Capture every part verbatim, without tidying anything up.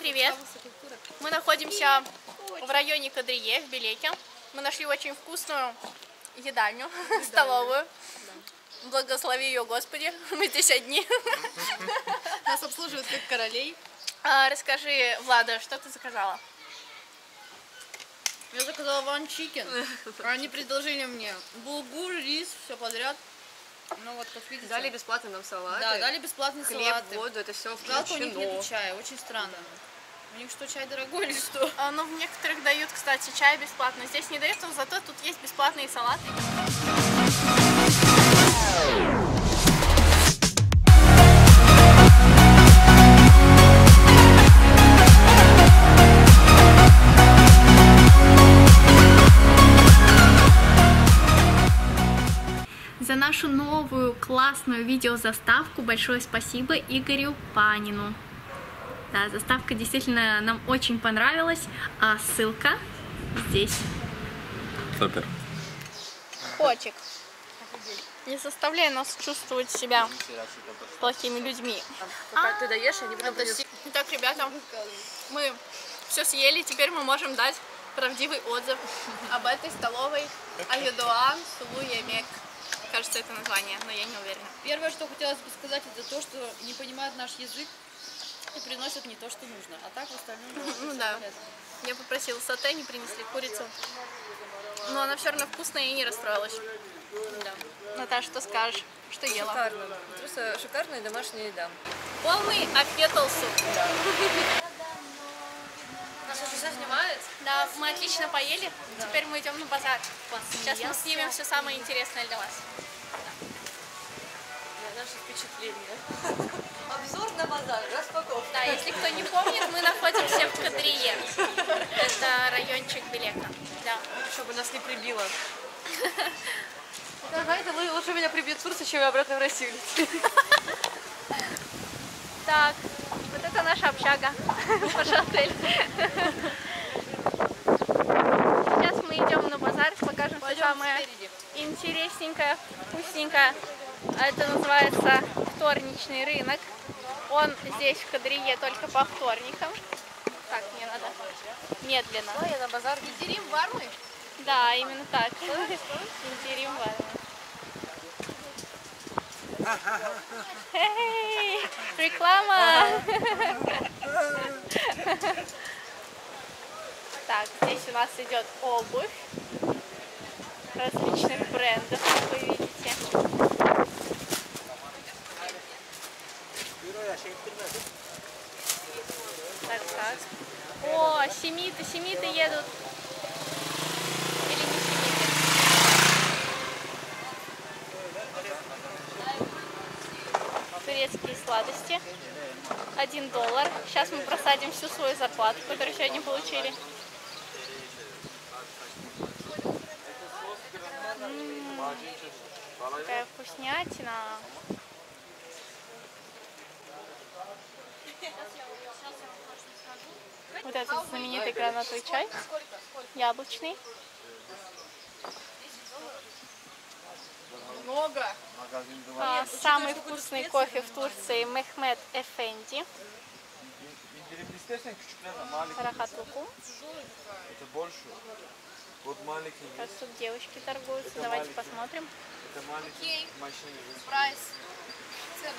привет! Мы находимся в районе Кадрие, в Белеке. Мы нашли очень вкусную едальню, столовую. Благослови ее, Господи, мы здесь одни. Нас обслуживают как королей. А, расскажи, Влада, что ты заказала? Я заказала ван чикен. Они предложили мне булгур, рис, все подряд. Ну вот, как видите. Дали бесплатно нам салаты. Да, дали бесплатные хлеб, салаты. воду, это все Жалко, включено. у них нету чая, очень странно. У них что, чай дорогой или что? А, ну, в некоторых дают, кстати, чай бесплатно. Здесь не дают, но зато тут есть бесплатные салаты. За нашу новую классную видеозаставку большое спасибо Игорю Панину. Да, заставка действительно нам очень понравилась, а ссылка здесь. Супер. Котик, не заставляй нас чувствовать себя плохими людьми. Пока ты доешь, они потом принесут. Итак, ребята, мы все съели, теперь мы можем дать правдивый отзыв об этой столовой Айодоан Сулуемек. Кажется, это название, но я не уверена. Первое, что хотелось бы сказать, это то, что не понимают наш язык и приносят не то, что нужно. А так в остальном... Ну да. Я попросила сате, не принесли курицу. Но она все равно вкусная и не расстроилась. Да. Наташа, что скажешь? Что ела? Шикарно. Просто шикарная домашняя еда. Полный апеталсу. Нас уже все снимает? Да, мы отлично поели. Да. Теперь мы идем на базар. Сейчас мы снимем все самое интересное для вас. Да. Наше впечатление. Обзор на базар, распаковка. Да, если кто не помнит, мы находимся в Кадрие. Это райончик Белека. Да. Чтобы нас не прибило. Знаете, лучше меня прибьет в Турцию, чем я обратно в Россию. Так, вот это наша общага, наш отель. Сейчас мы идем на базар, покажем все самое интересненькое, вкусненькое. Это называется вторничный рынок. Он здесь в Кадрие только по вторникам. Так, мне надо медленно. Ой, я на базар. Интерим вармы? Да, именно так. Интерим вармы. Эй, реклама! Так, здесь у нас идет обувь различных брендов, как вы видите. Так, так. О, семиты, семиты едут. Или не семиты? Турецкие сладости. Один доллар. Сейчас мы просадим всю свою зарплату, которую сегодня получили. М-м-м, какая вкуснятина. Вот этот знаменитый гранатовый чай, яблочный. Много. А, самый вкусный кофе в Турции Мехмед Эфенди. Рахат Лукум. Это больше. Вот маленький. Сейчас тут девочки торгуются. Это Давайте маленький. посмотрим. Это маленький машина. Прайс. Цены.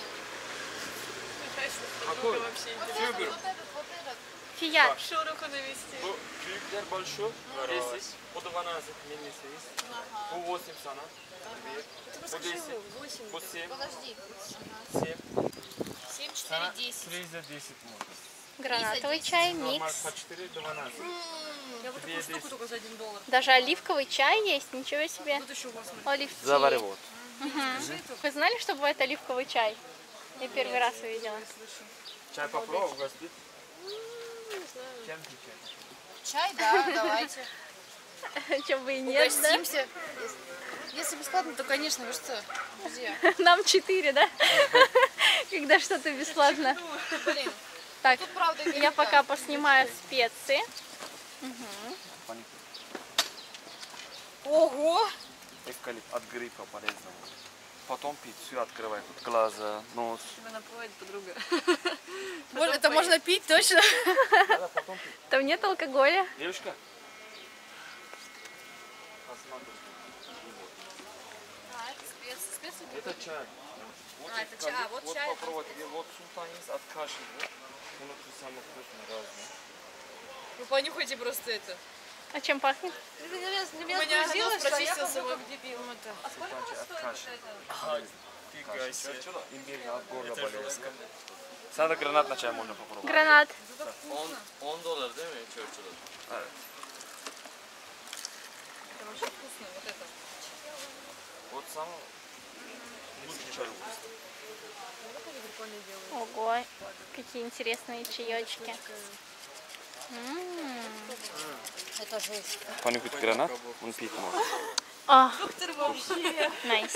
Какой? Супер. Фият. Шороху навести. Bu büyükler большой, десять, bu da двенадцать, менее sekiz, bu восемь sana, bu десять, bu семь, Подожди. семь, семь, четыре, sana десять. три за десять можно. Гранатовый чай, Нормально, микс. по четыре, двенадцать. Я вот такую штуку только за один доллар. Даже оливковый чай есть. Ничего себе. Тут еще у вас. Оливчи. Заваривать. Вы знали, что бывает оливковый чай? Я первый раз увидела. Чай попробуй, угостить. Чем ты чай? Чай, да, давайте. Чем бы и нет, да? Угостимся. Если бесплатно, то, конечно, вы что, друзья? Нам четыре, да? Когда что-то бесплатно. Блин, Так, тут правда я велика. пока поснимаю специи. Ого! Эвкалипт от гриппа полезного. потом пить. Все открывай. Вот глаза, нос. Тебя напоит подруга. Может, это можно пить точно? Надо потом пить. Там нет алкоголя. Девушка. Посмотри. А, это специи. Специи? Это чай. Вот А, это скажи, чай, а, вот вот чай. попробуй. Тебе вот султан есть от каши. Вот. Внутри самый вкусный разный. Вы понюхайте просто это. А чем пахнет? Ты меня, У меня меня сгрузила, нос что я прочистился. хожу вот. как дебил. А сколько Султанчик она от стоит каши. вот это? Фига себе. Имбирь от горла болеет. Sana granat на чай можно попробовать. Гранат. on dolar değil mi Churchill'ın? Evet. Это вообще вкусно, вот это. Вот самый лучший чай. Ого, какие интересные чаечки. М. Это жесть. Понюхать гранат, он пить может. А, Доктор вообще. найс.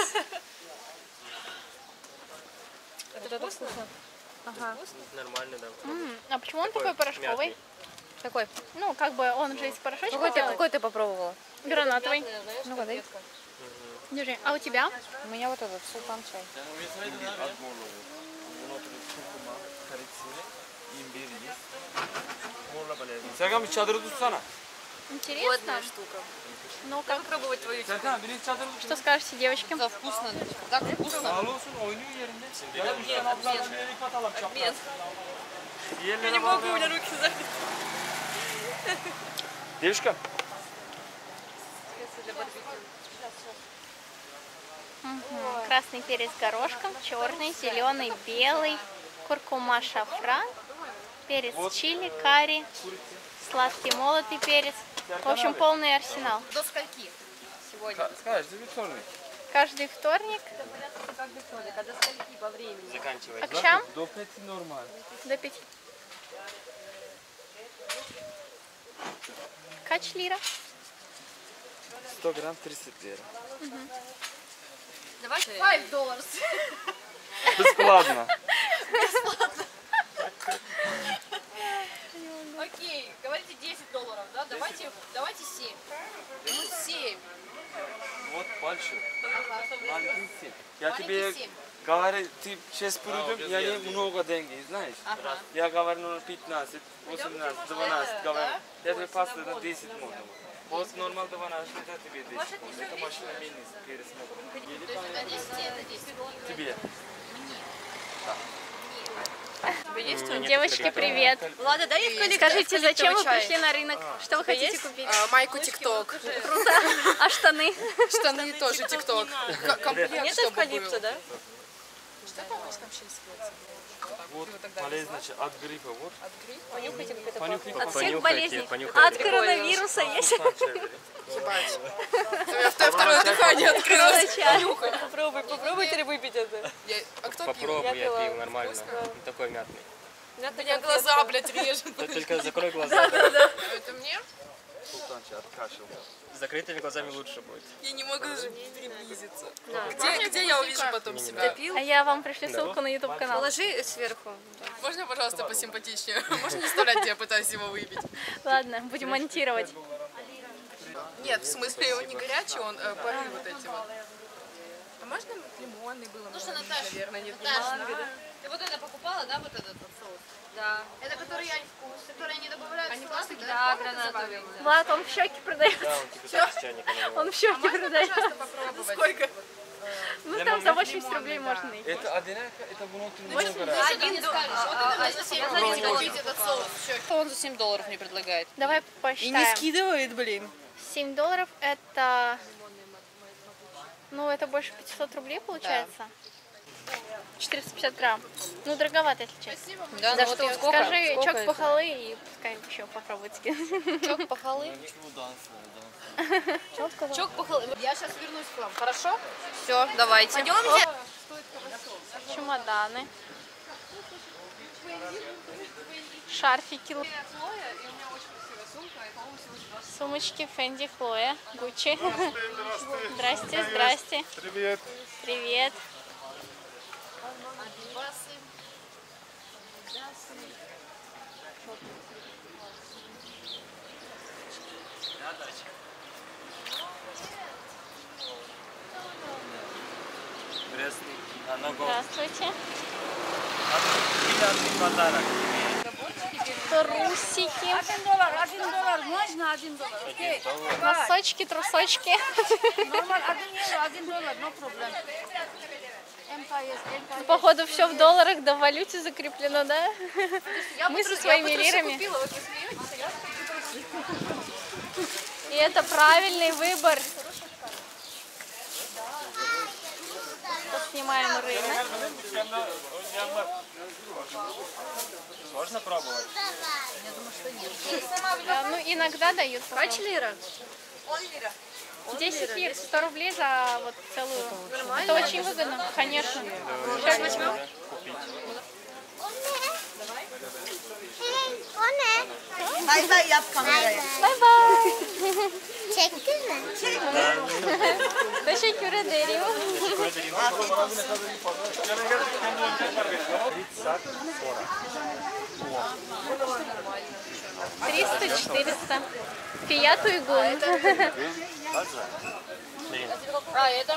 Вот это вкусно. Ага. Нормально, да. М, А почему он такой порошковый? Какой? Ну, как бы он же из порошочка Какой ты, делает. какой ты попробовала? Гранатовый. Ну-ка, дай. Держи. А у тебя? У меня вот этот султан чай. İmbir at gorla olur. Bunun kurkuma, karitsili, imbir есть. Gorla болезнь. Serkan bir çadırı tutsana. Интересно. штука. Ну, как, Попробовать твою. Serkan bir çadırı tut. что скажете, девочки? Это вкусно. Так вкусно. Sağlı olsun oynuyor yerinde. Ya da üstten abladan bir yere atalım çapraz. Я не могу, у меня руки заняты. Девушка. Мгм. Красный перец горошком, черный, зеленый, белый, куркума, шафран, перец чили, карри, сладкий молотый перец. В общем, полный арсенал. До скольки сегодня? Скажешь, ты вторник. Каждый вторник, Как до вторника? А до скольки по времени? Заканчивай. акшам До пяти нормально. до пяти. Кач лира. сто грамм тридцать лир. Давайте. пять долларов. Бесплатно. Окей, говорите десять долларов, да? Давайте, давайте семь. Ну, семь. Вот большой. Маленький семь. Я Маленький тебе семь. говорю, ты шесть придем, я не много денег, знаешь? Ага. Я говорю, ну, пятнадцать, восемнадцать, двенадцать, говорю. Я тебе просто на десять можно. Вот нормально двенадцать, это тебе десять. Это машина мини пересмотрена. Или То есть это десять, и это десять. тебе. Девочки, привет. Ладно, дай я Скажите, зачем вы пришли на рынок? Что вы хотите купить? А, майку ТикТок. А штаны? Штаны тоже ТикТок. Комплект, Нет чтобы эвкалипта, был. да? Что там у вас там сейчас? Вот полезно от гриппа, вот. Понюхайте, как это Понюхай, От всех Понюхайте, болезней. понюхайте. От коронавируса есть. Ебать. Я второе дыхание открылось. Короче, Попробуй, попробуйте ли выпить это? Я- А кто пил? Попробуй, я пила. пил нормально. Не такой мятный. Меня глаза, блядь, режут. Ты только закрой глаза. да. Это мне? Султанчик от кашля. С закрытыми глазами лучше будет. Я не могу даже приблизиться. Где, где я увижу потом себя? а я вам пришлю ссылку на YouTube канал. Положи сверху. Можно, пожалуйста, посимпатичнее? Можно не вставлять, я пытаюсь его выпить? Ладно, будем монтировать. Нет, в смысле, он не горячий, он э, пары вот эти вот. А можно лимонный было? Ну что, Наташа, наверное, нет манго, да? Ты вот это покупала, да, вот этот вот соус? Да. Это который я вкус, который они добавляют Они в просто, сладкий, да, Как это гранатовый. называется? Влад, он в щеки продает. Да, он тебе так с чайника наливает. Он в щеки продает. Пожалуйста, попробовать. Сколько? Ну там за восемьдесят рублей можно найти. Это одинаково, это внутри много раз. Ты не скажешь, вот это за семь долларов купить этот соус. Всё. Он за семь долларов мне предлагает. Давай посчитаем. скидывает, блин. семь долларов это... Ну, это больше пятьсот рублей получается. четыреста пятьдесят грамм. Ну, дороговато, если честно. Да, За ну вот что? вот сколько? Скажи Сколько чок это? пахалы и пускай еще попробует скинуть. Чок пахалы. Чок пахалы. Я сейчас вернусь к вам. Хорошо? Все, давайте. Пойдемте. Чемоданы. Шарфики. Сумочки Фенди Хлоя. Гуччи. Здрасте, здрасте. Привет. Привет. Biraz На ногу. Здравствуйте. Приятный подарок. Трусики, Один доллар, один доллар, можно один доллар? Окей. носочки, трусочки. Нормал, один евро, один доллар, no problem. Empire, Empire. Походу все в долларах, да в валюте закреплено, да? Мы со своими лирами. Купила, вот вы смеетесь, а я И это правильный выбор. Поснимаем рынок. Можно пробовать? А, ну, иногда дают. Kaç lira? десять лир, сто рублей за вот целую. Это очень выгодно, конечно. Сейчас возьмем. Bay bay yap kameraya. Bye-bye. Çektin mi? Teşekkür ederim. триста-четыреста. Фиат Уйгун. А, это?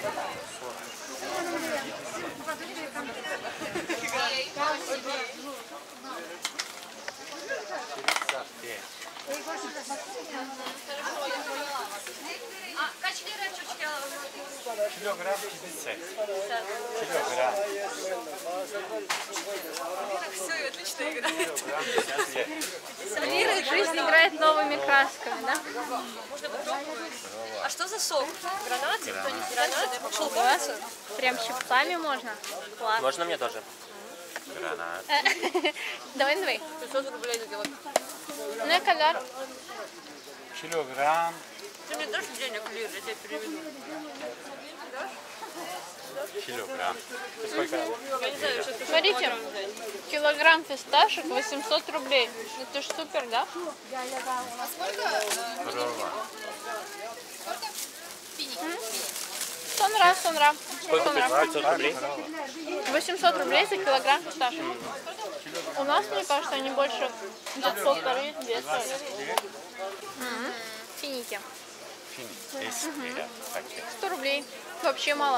Килограмм пятьдесят. Килограмм. Все, отлично играет. Лира жизнь играет новыми красками, да? А что за сок? Гранат? Гранат? Шелковица? Прям щипцами можно? Класс. Можно мне тоже? Гранат. Давай, давай. пятьсот рублей за килограмм. Ну, я когда? Килограмм. Ты мне дашь денег, Лир, я тебе переведу. Килограмм. Сколько надо? Я не знаю, сейчас Смотрите, килограмм фисташек восемьсот рублей. Это ж супер, да? Корова. Сто нрав, сто нрав. Сколько? пятьсот рублей? восемьсот рублей за килограмм фисташек. У нас, мне кажется, они больше за полторы две стоят. Мгм. Финики. десять лир. сто рублей. Вообще мало.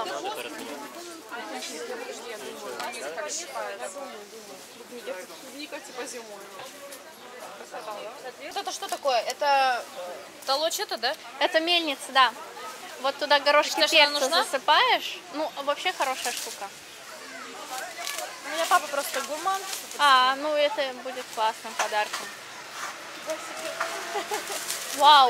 клубника типа зимой. Вот это что такое? Это Толочь это, да? Это мельница, да. Вот туда горошки Считаешь, перца она нужна? засыпаешь. Ну, вообще хорошая штука. У меня папа просто гурман. А, ну это будет классным подарком. Вау!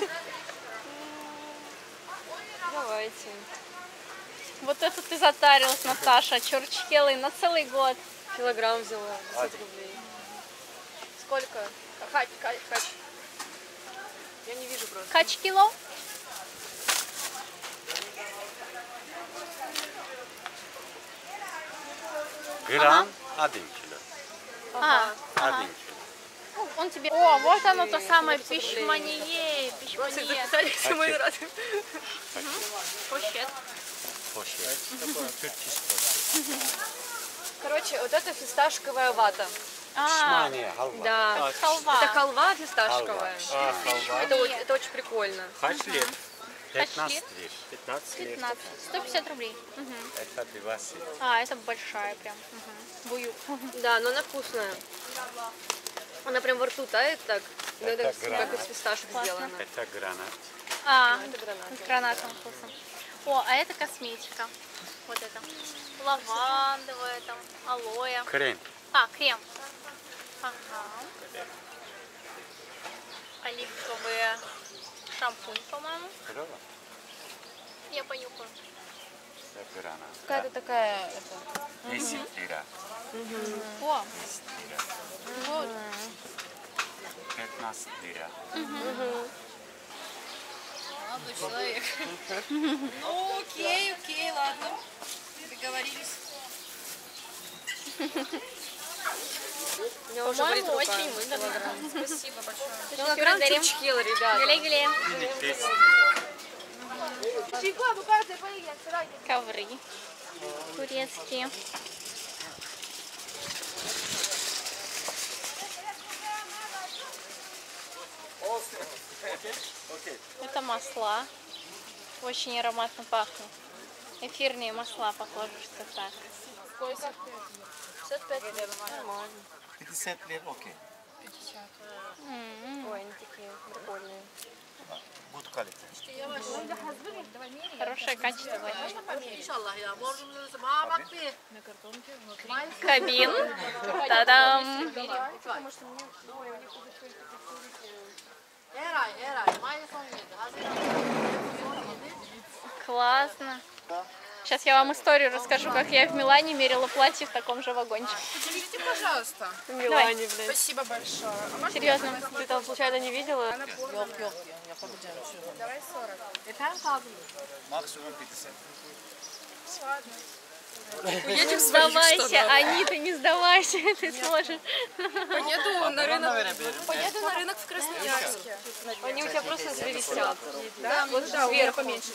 Давайте. Вот это ты затарилась, Наташа, чурчхелой на целый год. Килограмм взяла, десять рублей. Сколько? Хач, хач, хач. Я не вижу просто. Кач кило? Грамм один кило. А, Один кило. ну, он тебе... О, вот оно то самое пишмание. Пишмание. Записались мы рады. Пощет. Пошет. Короче, вот это фисташковая вата. А, Шмания, халва. Да. как халва. Это халва фисташковая. А, халва. Это, очень- это очень прикольно. Хач лет? пятнадцать лир. пятнадцать лет. пятнадцать. сто пятьдесят рублей. Мгм. Это двадцать. А, это большая прям. Мгм. Бую. Да, но она вкусная. Она прям во рту тает так. Ну, Это это гранат. как из фисташек сделано. Это гранат. А, Это гранат. с гранатовым вкусом. О, а это косметика. Вот это. Лавандовая, там, алоэ. Крем. А, крем. Ага. Оливковые шампунь, по-моему. Корова. Я понюхаю. Это гранат. Какая-то такая... Это... десять лира. О, десять лира. вот. пятнадцать лира. Молодой человек. Ну, окей, окей, ладно. Договорились. У меня уже болит По-моему, рука. очень выгодно. Спасибо большое. Teşekkür Килограмм ederim. чурчхела, ребята. Güle güle. десять. Ковры турецкие. Это масла. Очень ароматно пахнет. Эфирные масла, похоже, что так. шестьдесят пять лет, нормально. пятьдесят лет, окей. М-м. Ой, они такие прикольные. Good quality. Хорошее качество. İnşallah ya. Borcumuzu bana bak bir. Кабин. Та-дам! Her ay her ay. Mayıs on yedi. Haziran Классно. Сейчас я вам историю расскажу, как я в Милане мерила платье в таком же вагончике. Поднимите, пожалуйста. В Милане, Спасибо большое. А можно Серьезно. ты там случайно не видела? Yok yok. Yapabileceğim bir şey yok. Давай сорок. Efendim kaldı. Максимум пятьдесят. Едем в свои Сдавайся, штаны. Анита, не сдавайся, ты сможешь. Поеду на рынок. Поеду на рынок в Красноярске. Они у тебя просто зависят. Да, вот да, у меня поменьше.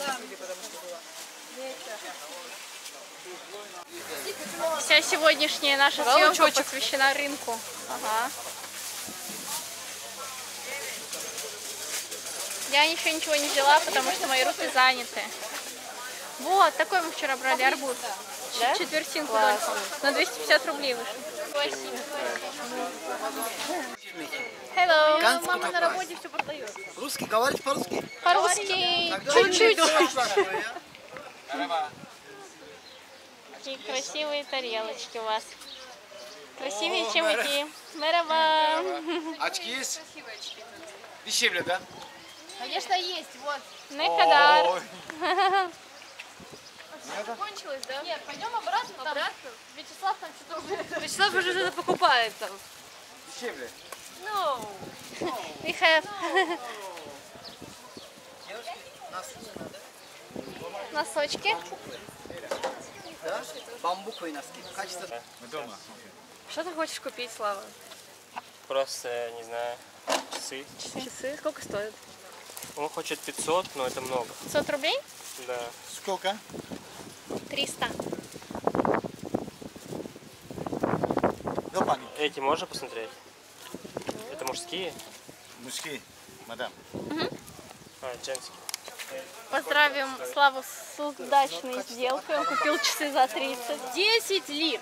Вся сегодняшняя наша съемка посвящена рынку. Ага. Я еще ничего не взяла, потому что мои руки заняты. Вот, такой мы вчера брали арбуз. Да? Четвертинку только. На двести пятьдесят рублей вышел. Hello. Мама на работе все продает. Русский, говоришь по-русски? По-русски. Тогда Чуть-чуть. очень Такие красивые тарелочки у вас. Красивее, чем эти. Мераба. Очки есть? Дешевле, да? Конечно есть. Вот. Некадар. Ой. Кончилось, да? Нет, пойдем обратно. Там Вячеслав там что-то... Вячеслав уже что-то покупает там. Дешевле. No. We have носочки. Да? Бамбуковые носки. Качество. Мы дома. Что ты хочешь купить, Слава? Просто, не знаю, часы. Часы? Сколько стоят? Он хочет пятьсот, но это много. пятьсот рублей? Да. Сколько? триста. Да, пани. Эти можно посмотреть? Это мужские? Мужские, мадам. А, женские. Поздравим Славу с удачной сделкой. Он купил часы за тридцать. десять лир.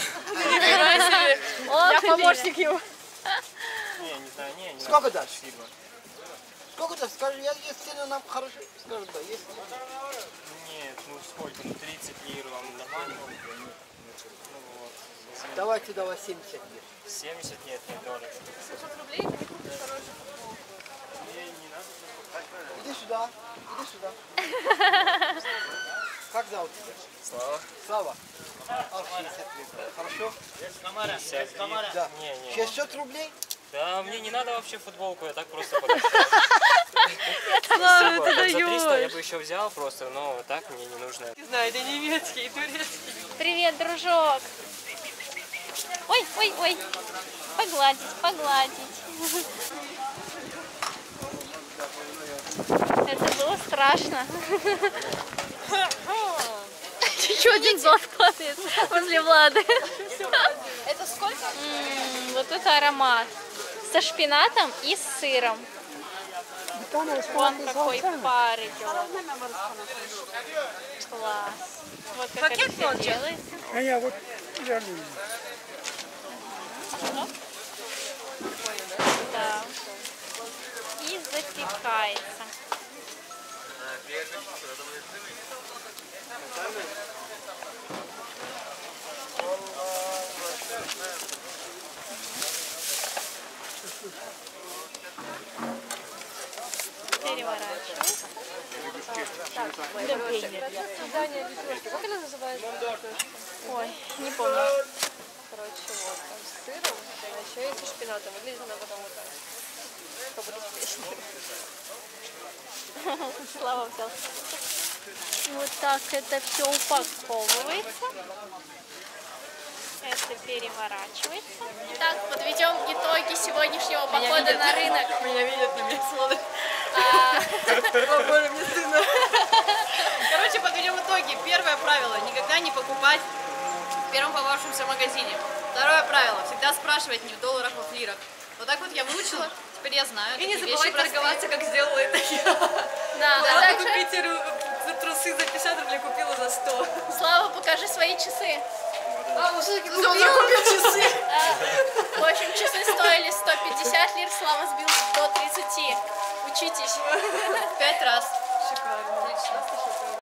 Я помощник его. Не, не знаю, не, не Сколько надо. дашь? Спасибо. Сколько дашь? Скажи, я есть цены нам хорошие. Скажи, да, есть. Нет, ну сколько? Ну тридцать лир вам нормально? Ну вот. Давайте, давай семьдесят лет. семьдесят нет, не дорого. шестьсот рублей ты не купишь хороший футбол. Не, не надо. Иди сюда, иди сюда. Как зовут тебя? Слава. Слава. А, шестьдесят лет. Хорошо? пятьдесят лир. Да. Не, не. шестьсот рублей? Да, мне не надо вообще футболку, я так просто подошел. Слава, Спасибо. ты Так за триста я даешь. бы еще взял просто, но так мне не нужно. Не знаю, это немецкий, турецкий. Привет, дружок. Ой, ой, ой. Погладить, погладить. Это было страшно. Еще один зов падает возле Влады. Это сколько? М, Вот это аромат. Со шпинатом и с сыром. Вон какой пар идет. Класс. Вот как это все делается. А я вот Да. И запекается. Переворачиваю. Как она называется? Ой, не помню. Короче, вот, там с сыром, а еще есть со шпинатом. Выглядит она потом вот так. Как будто печень. Слава взял. Вот так это все упаковывается. Это переворачивается. Так, подведем итоги сегодняшнего похода на рынок. Меня видят, на меня смотрят. А, О, боже, мне стыдно. Короче, подведем итоги. Первое правило. Никогда не покупать в первом попавшемся магазине. Второе правило. Всегда спрашивать не в долларах, а в лирах. Вот так вот я выучила. Теперь я знаю. И не забывай торговаться, как сделала это я. Да, а Надо также купить трусы за пятьдесят рублей, купила за сто. Слава, покажи свои часы. А, он все-таки купил, купил часы. В общем, часы стоили сто пятьдесят лир, Слава сбил до тридцати. Учитесь. Пять раз.